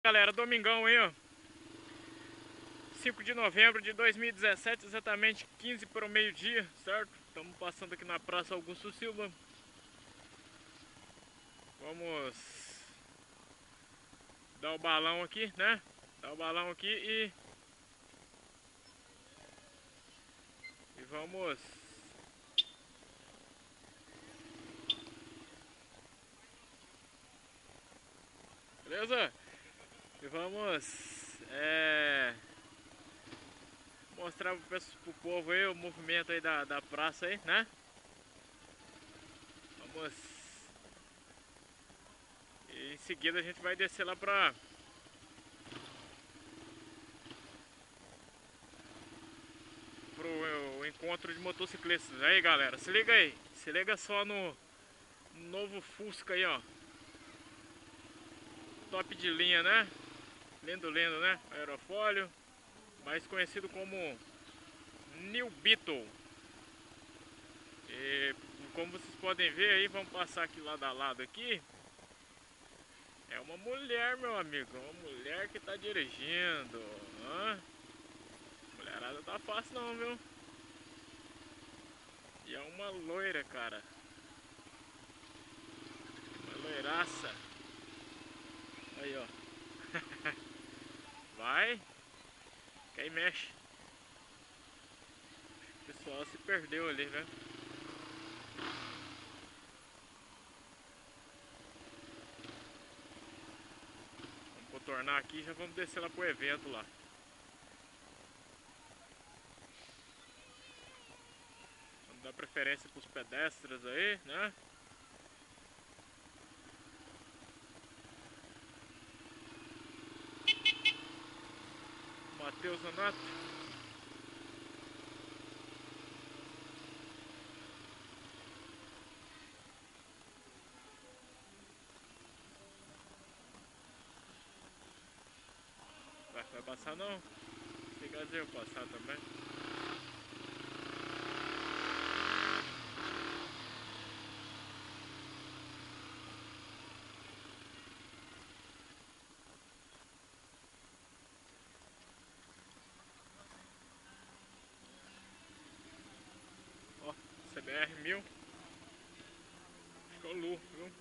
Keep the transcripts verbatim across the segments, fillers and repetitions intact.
Galera, domingão aí, ó, cinco de novembro de dois mil e dezessete, exatamente quinze para o meio-dia, certo? Estamos passando aqui na Praça Augusto Silva. Vamos dar o balão aqui, né? Dar o balão aqui e... E vamos... Beleza? E vamos... É... Mostrar pro, pro povo aí o movimento aí da, da praça aí, né? Vamos... E em seguida a gente vai descer lá pra... pro encontro de motociclistas. Aí, galera, se liga aí. Se liga só no novo Fusca aí, ó. Top de linha, né? Lindo, lindo, né? Aerofólio, mais conhecido como New Beetle. E como vocês podem ver aí, vamos passar aqui lado a lado aqui. É uma mulher, meu amigo, uma mulher que tá dirigindo. Hã? Mulherada tá fácil não, viu? E é uma loira, cara. Uma loiraça. Aí, ó. Vai. Quem mexe. O pessoal se perdeu ali, né? Vamos contornar aqui e já vamos descer lá pro evento lá. Vamos dar preferência pros pedestres aí, né? Matheus Nonato. Vai, vai passar não? Se gazer eu passar também. Ó, C B R mil. Ficou Lu, viu?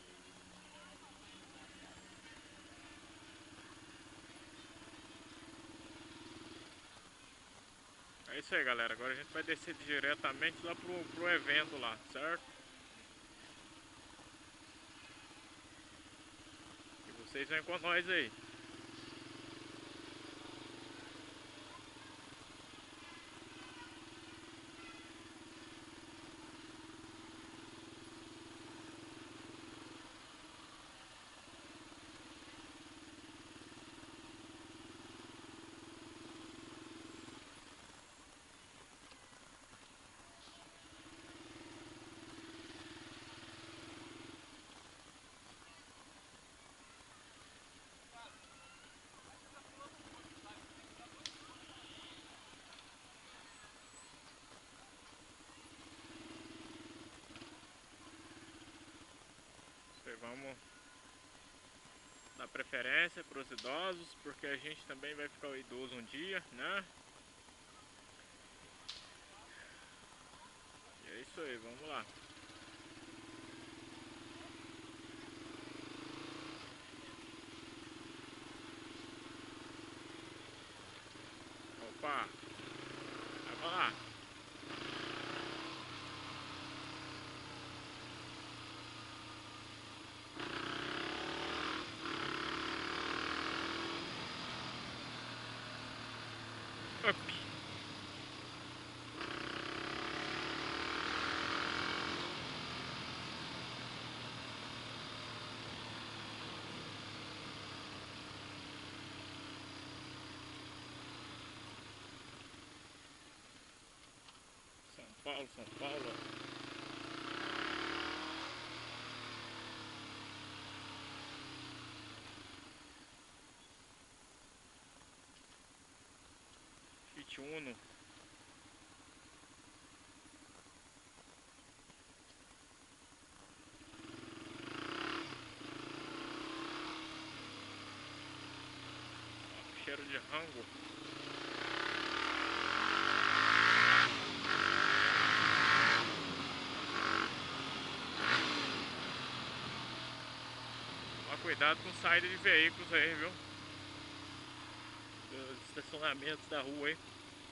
É isso aí, galera. Agora a gente vai descer diretamente lá pro, pro evento lá, certo? E vocês vêm com nós aí. E vamos dar preferência para os idosos, porque a gente também vai ficar idoso um dia, né? E é isso aí, vamos lá. Opa! Vai lá! Up! São Paulo, São Paulo. Fit Uno. cheiro de rango. Toma cuidado com saída de veículos aí, viu? Os estacionamentos da rua aí.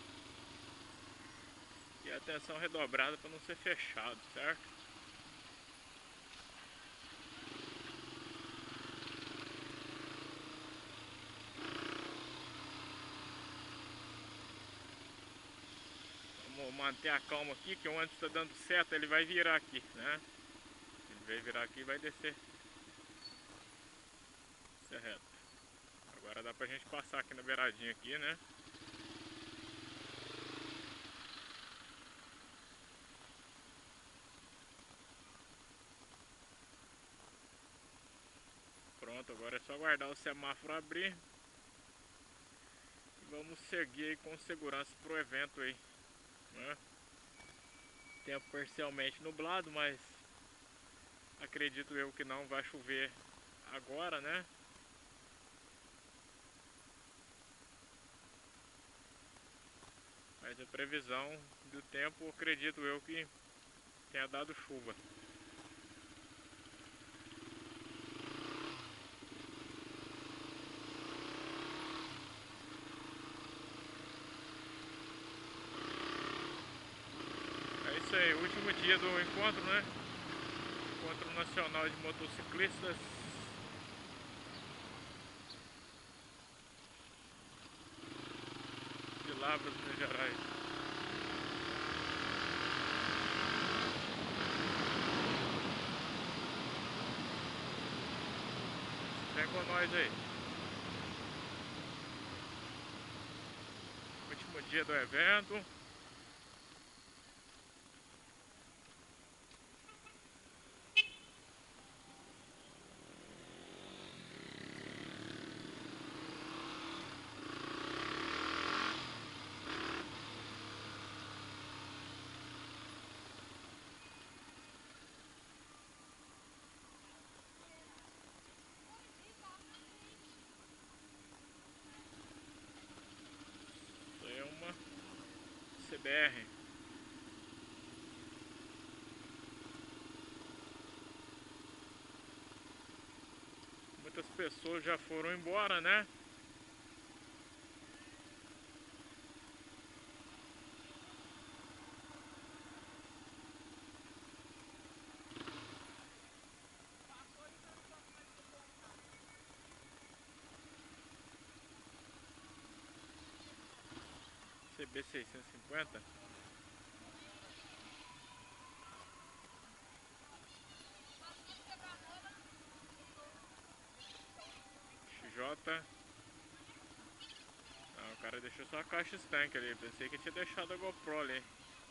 E atenção redobrada para não ser fechado, certo? Vamos manter a calma aqui, que o ônibus está dando seta, ele vai virar aqui, né? Ele vai virar aqui e vai descer. Isso é reto. Agora dá pra gente passar aqui na beiradinha aqui, né? Pronto, agora é só aguardar o semáforo abrir. E vamos seguir com segurança pro evento aí, né? Tempo parcialmente nublado, mas acredito eu que não vai chover agora, né? Mas a previsão do tempo, acredito eu que tenha dado chuva. É isso aí, último dia do encontro, né? Encontro Nacional de Motociclistas. De Lavras, Minas Gerais. Vem com nós aí. Último dia do evento. C B R. Muitas pessoas já foram embora, né? C B seiscentos e cinquenta. X J. Ah, o cara deixou só a caixa estanque ali. Pensei que tinha deixado a GoPro ali.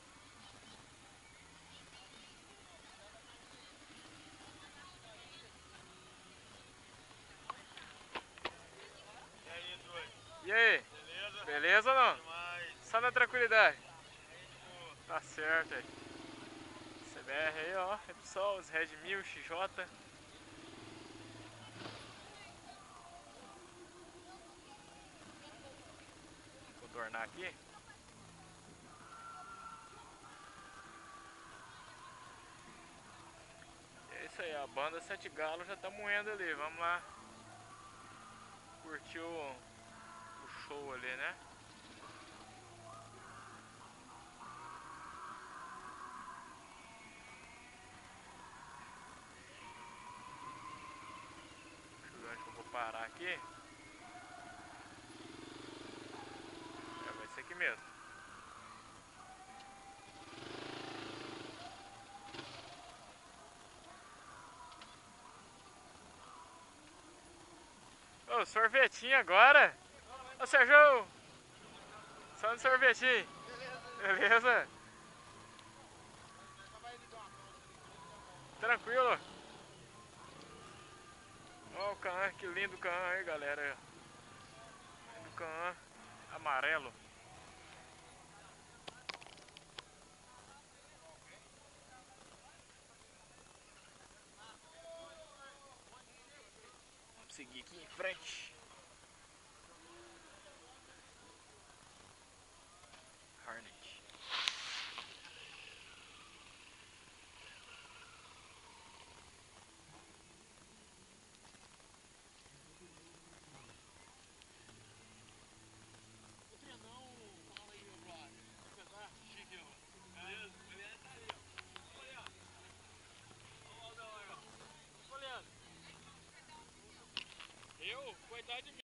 E aí, doido? E aí? Beleza? Beleza ou não? Demais. Só na tranquilidade. Pô, Tá certo aí. C B R aí, ó. Repsol, os Red mil, X J. Vou contornar aqui. E é isso aí, a banda Sete Galos já tá moendo ali. Vamos lá curtir o, o show ali, né? Deixa eu ver onde que eu vou parar aqui. É, vai ser aqui mesmo. Ô, sorvetinho agora? Ô, Sérgio! Só no sorvetinho. Beleza? Tranquilo. Ó o Can, que lindo Can aí, galera. Lindo Can, amarelo. Vamos seguir aqui em frente.